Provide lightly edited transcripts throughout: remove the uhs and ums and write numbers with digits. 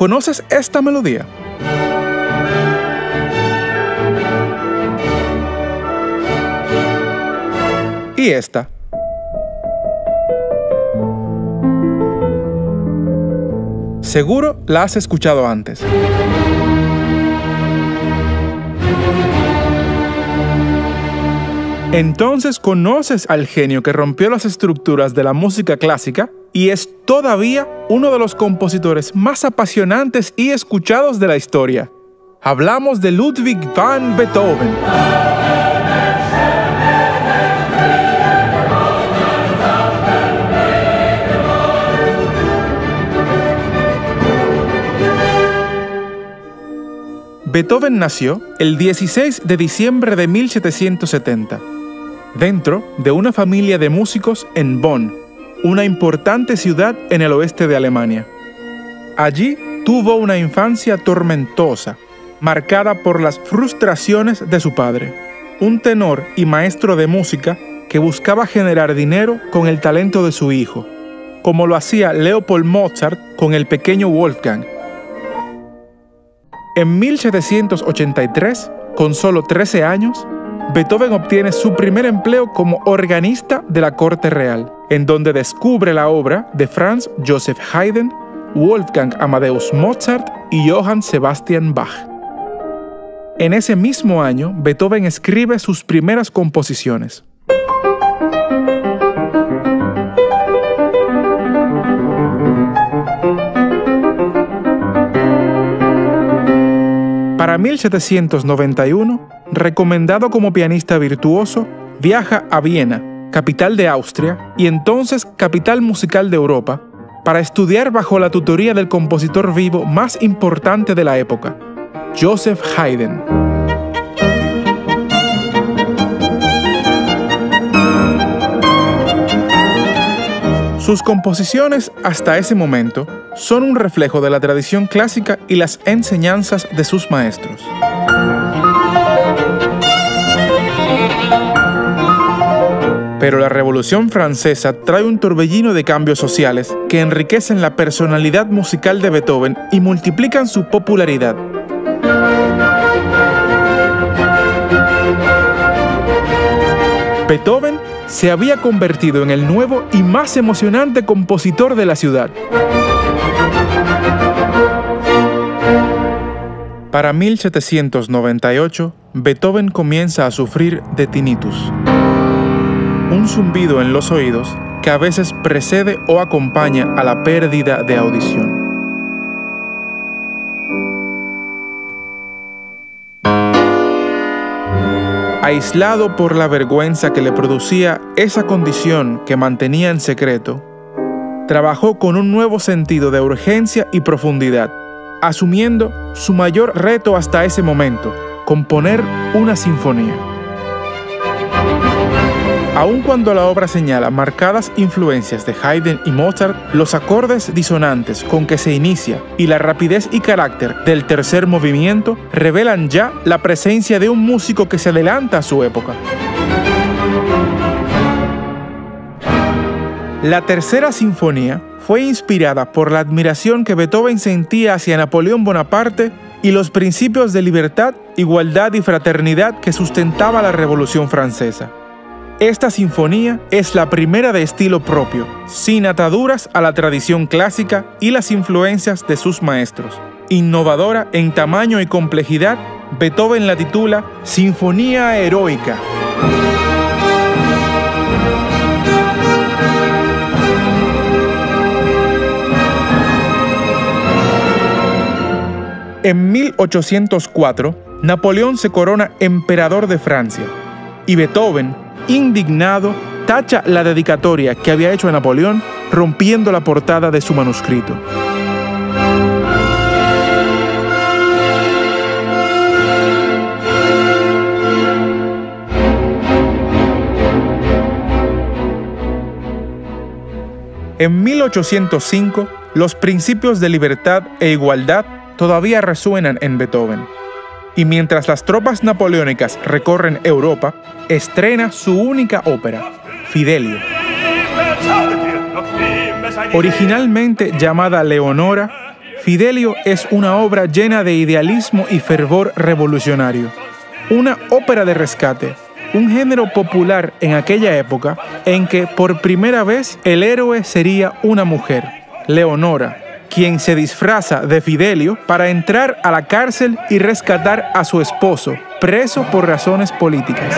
¿Conoces esta melodía? Y esta. Seguro la has escuchado antes. Entonces conoces al genio que rompió las estructuras de la música clásica y es todavía uno de los compositores más apasionantes y escuchados de la historia. Hablamos de Ludwig van Beethoven. Beethoven nació el 16 de diciembre de 1770, dentro de una familia de músicos en Bonn, una importante ciudad en el oeste de Alemania. Allí tuvo una infancia tormentosa, marcada por las frustraciones de su padre, un tenor y maestro de música que buscaba generar dinero con el talento de su hijo, como lo hacía Leopold Mozart con el pequeño Wolfgang. En 1783, con solo 13 años, Beethoven obtiene su primer empleo como organista de la corte real, en donde descubre la obra de Franz Joseph Haydn, Wolfgang Amadeus Mozart y Johann Sebastian Bach. En ese mismo año, Beethoven escribe sus primeras composiciones. Para 1791, recomendado como pianista virtuoso, viaja a Viena, capital de Austria y entonces capital musical de Europa, para estudiar bajo la tutoría del compositor vivo más importante de la época, Joseph Haydn. Sus composiciones hasta ese momento son un reflejo de la tradición clásica y las enseñanzas de sus maestros. Pero la Revolución Francesa trae un torbellino de cambios sociales que enriquecen la personalidad musical de Beethoven y multiplican su popularidad. Beethoven se había convertido en el nuevo y más emocionante compositor de la ciudad. Para 1798, Beethoven comienza a sufrir de tinnitus, un zumbido en los oídos que a veces precede o acompaña a la pérdida de audición. Aislado por la vergüenza que le producía esa condición que mantenía en secreto, trabajó con un nuevo sentido de urgencia y profundidad, asumiendo su mayor reto hasta ese momento, componer una sinfonía. Aun cuando la obra señala marcadas influencias de Haydn y Mozart, los acordes disonantes con que se inicia y la rapidez y carácter del tercer movimiento revelan ya la presencia de un músico que se adelanta a su época. La tercera sinfonía fue inspirada por la admiración que Beethoven sentía hacia Napoleón Bonaparte y los principios de libertad, igualdad y fraternidad que sustentaba la Revolución Francesa. Esta sinfonía es la primera de estilo propio, sin ataduras a la tradición clásica y las influencias de sus maestros. Innovadora en tamaño y complejidad, Beethoven la titula Sinfonía Heroica. En 1804, Napoleón se corona emperador de Francia y Beethoven, indignado, tacha la dedicatoria que había hecho a Napoleón, rompiendo la portada de su manuscrito. En 1805, los principios de libertad e igualdad todavía resuenan en Beethoven. Y mientras las tropas napoleónicas recorren Europa, estrena su única ópera, Fidelio. Originalmente llamada Leonora, Fidelio es una obra llena de idealismo y fervor revolucionario. Una ópera de rescate, un género popular en aquella época en que por primera vez el héroe sería una mujer, Leonora, quien se disfraza de Fidelio para entrar a la cárcel y rescatar a su esposo, preso por razones políticas.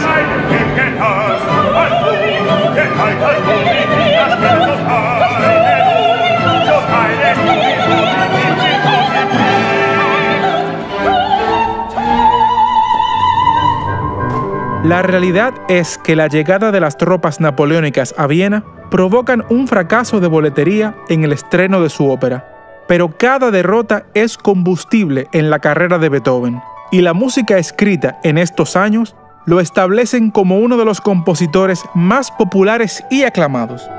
La realidad es que la llegada de las tropas napoleónicas a Viena provocan un fracaso de boletería en el estreno de su ópera. Pero cada derrota es combustible en la carrera de Beethoven, y la música escrita en estos años lo establecen como uno de los compositores más populares y aclamados.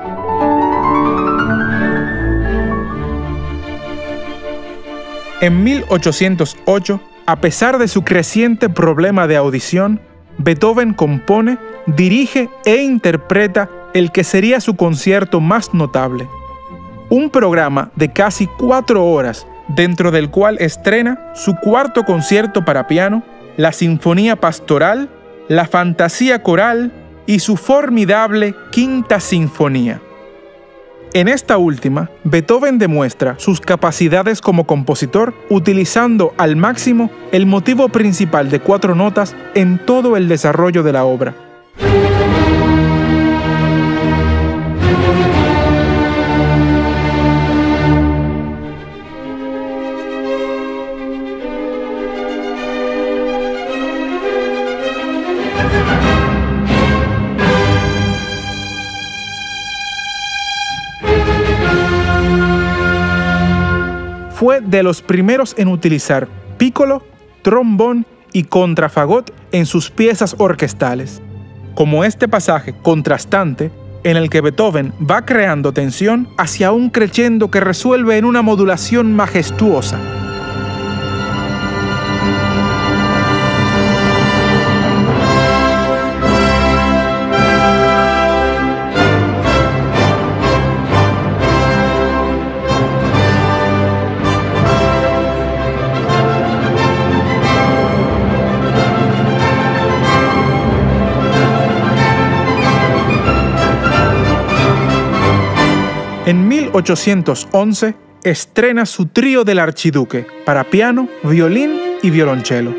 En 1808, a pesar de su creciente problema de audición, Beethoven compone, dirige e interpreta el que sería su concierto más notable. Un programa de casi 4 horas, dentro del cual estrena su cuarto concierto para piano, la Sinfonía Pastoral, la Fantasía Coral y su formidable Quinta Sinfonía. En esta última, Beethoven demuestra sus capacidades como compositor utilizando al máximo el motivo principal de 4 notas en todo el desarrollo de la obra. Fue de los primeros en utilizar pícolo, trombón y contrafagot en sus piezas orquestales, como este pasaje contrastante en el que Beethoven va creando tensión hacia un crescendo que resuelve en una modulación majestuosa. En 1811 estrena su trío del Archiduque para piano, violín y violonchelo.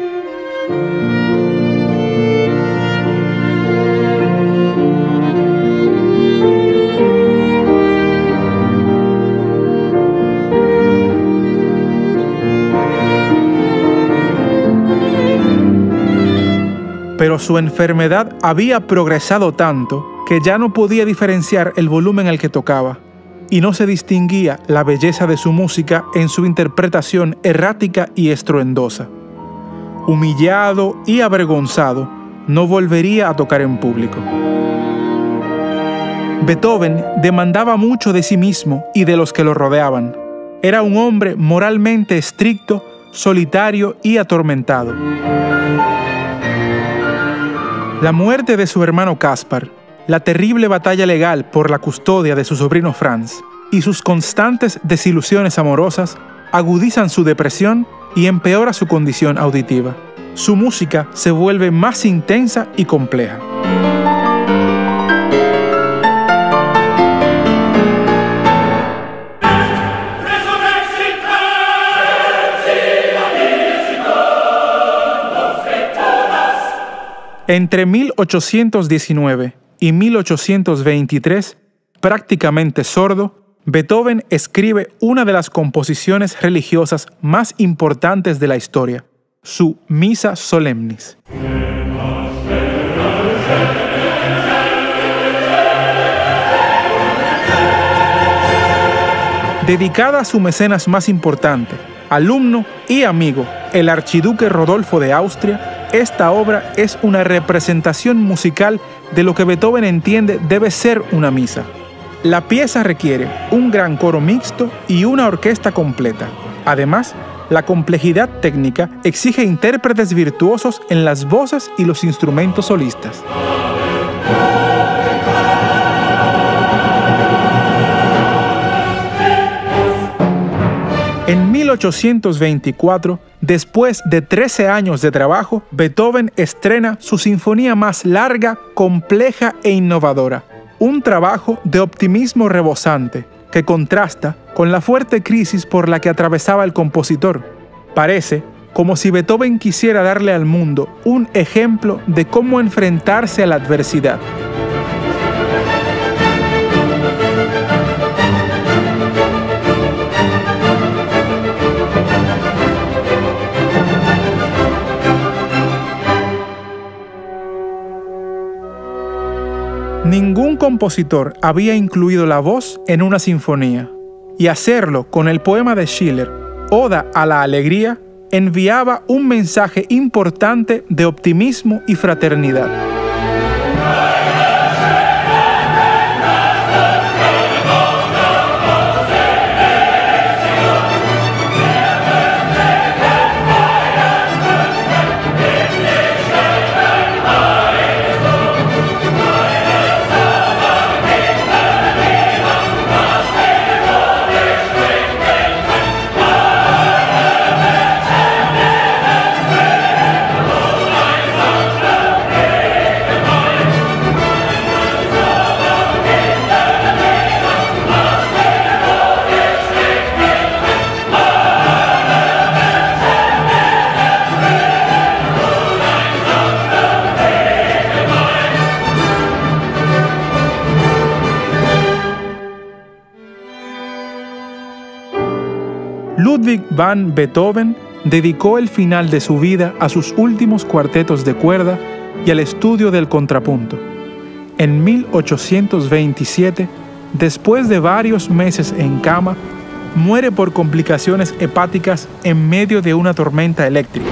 Pero su enfermedad había progresado tanto que ya no podía diferenciar el volumen al que tocaba, y no se distinguía la belleza de su música en su interpretación errática y estruendosa. Humillado y avergonzado, no volvería a tocar en público. Beethoven demandaba mucho de sí mismo y de los que lo rodeaban. Era un hombre moralmente estricto, solitario y atormentado. La muerte de su hermano Caspar, la terrible batalla legal por la custodia de su sobrino Franz y sus constantes desilusiones amorosas agudizan su depresión y empeora su condición auditiva. Su música se vuelve más intensa y compleja. Entre 1819 y 1823, prácticamente sordo, Beethoven escribe una de las composiciones religiosas más importantes de la historia, su Missa Solemnis. Dedicada a su mecenas más importante, alumno y amigo, el archiduque Rodolfo de Austria, esta obra es una representación musical de lo que Beethoven entiende debe ser una misa. La pieza requiere un gran coro mixto y una orquesta completa. Además, la complejidad técnica exige intérpretes virtuosos en las voces y los instrumentos solistas. En 1824, después de 13 años de trabajo, Beethoven estrena su sinfonía más larga, compleja e innovadora. Un trabajo de optimismo rebosante que contrasta con la fuerte crisis por la que atravesaba el compositor. Parece como si Beethoven quisiera darle al mundo un ejemplo de cómo enfrentarse a la adversidad. Ningún compositor había incluido la voz en una sinfonía, y hacerlo con el poema de Schiller, Oda a la Alegría, enviaba un mensaje importante de optimismo y fraternidad. Ludwig van Beethoven dedicó el final de su vida a sus últimos cuartetos de cuerda y al estudio del contrapunto. En 1827, después de varios meses en cama, muere por complicaciones hepáticas en medio de una tormenta eléctrica.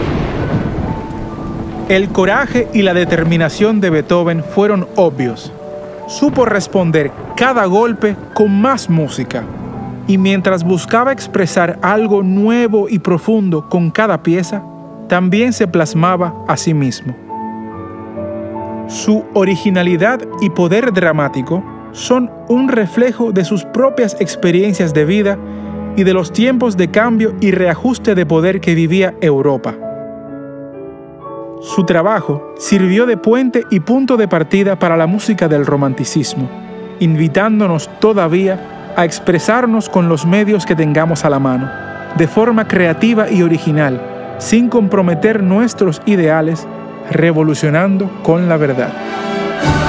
El coraje y la determinación de Beethoven fueron obvios. Supo responder cada golpe con más música, y mientras buscaba expresar algo nuevo y profundo con cada pieza, también se plasmaba a sí mismo. Su originalidad y poder dramático son un reflejo de sus propias experiencias de vida y de los tiempos de cambio y reajuste de poder que vivía Europa. Su trabajo sirvió de puente y punto de partida para la música del romanticismo, invitándonos todavía a expresarnos con los medios que tengamos a la mano, de forma creativa y original, sin comprometer nuestros ideales, revolucionando con la verdad.